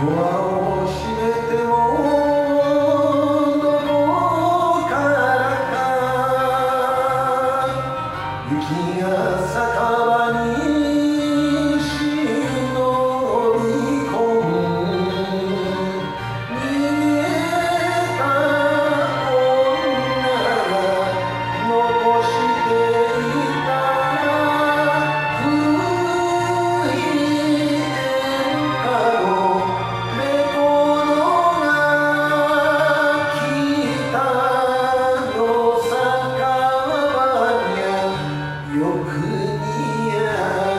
ドアを閉めてもどこからか雪が酒場に忍び込む見えた女が残していた古い演歌のレコードが北の酒場によく似合う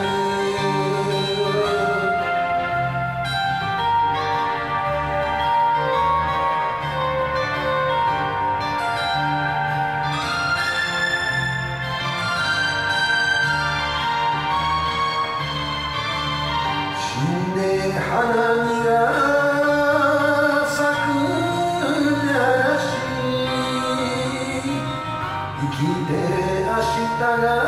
死んで花見が咲くならし生きて明日が